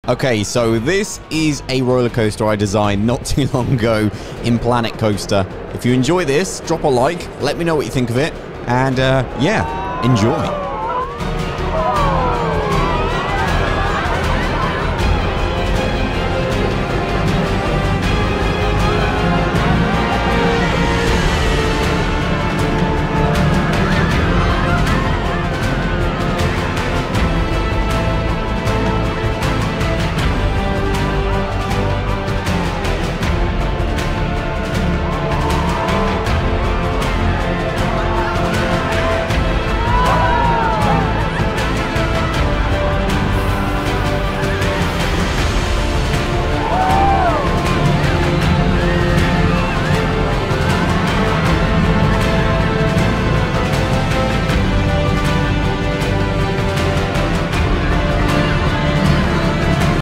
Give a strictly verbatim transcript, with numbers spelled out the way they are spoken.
Okay, so this is a roller coaster I designed not too long ago in Planet Coaster. If you enjoy this, drop a like, let me know what you think of it, and uh, yeah, enjoy.